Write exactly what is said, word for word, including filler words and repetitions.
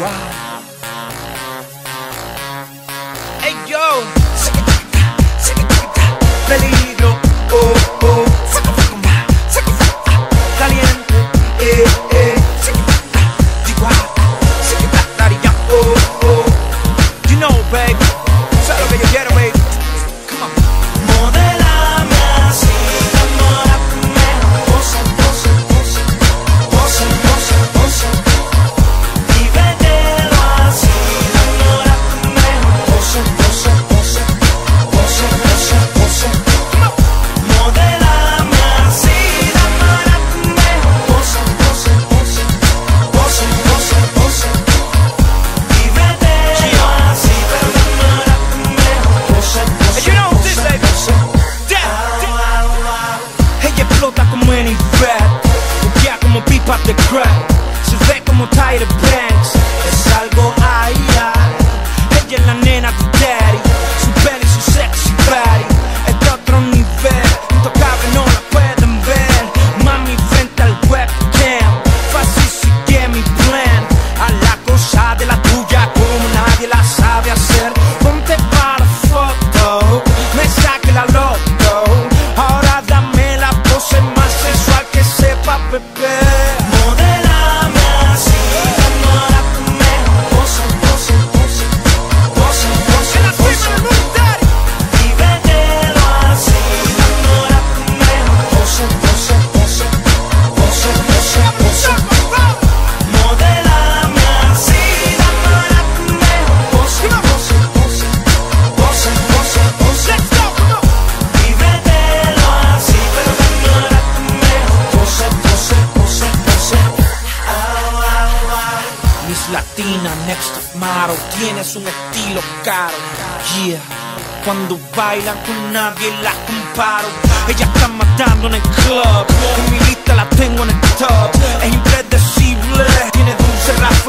Hey yo, peligro, oh, oh, caliente, eh, eh, oh, oh. You know, baby, sabes lo que yo quiero, baby. Come on. Modelame así, enamórame, pose, pose, pose, pose, pose, pose. Vívetelo así, enamórame, pose, pose, pose, pose, pose, pose. Modelame así, enamórame, pose, pose, pose, pose, pose, pose. Vívetelo así, enamórame, pose, pose. And you know this, baby. Ella explota como en Irak, buquea como pipa de crack, se ve como Tyra Banks, es algo ay, ay. Ella es la nena de daddy, su pelo y su sexy body es de otro nivel, intocable no la pueden ver. Mami frente al webcam, fácil sigue mi plan, a la cosa de la tuya como nadie la sabe hacer. Ponte para foto, me saque la loto, ahora dame la pose más sensual que sepa beber. Modelame así, enamórame, pose, pose, pose, pose, pose, pose. Vívetelo así, enamórame, pose, pose, pose, pose, pose, pose. Modelame así, enamórame, pose, pose, pose, pose, pose, pose. Vívetelo así, pero enamórame, pose, pose, pose, pose. Au, au, au. Miss Latina, next of model, tienes un estilo caro, yeah. Cuando bailan con nadie la comparo. Ella está matando en el club, en mi lista la tengo en el top. Es impredecible, tiene dulce razón.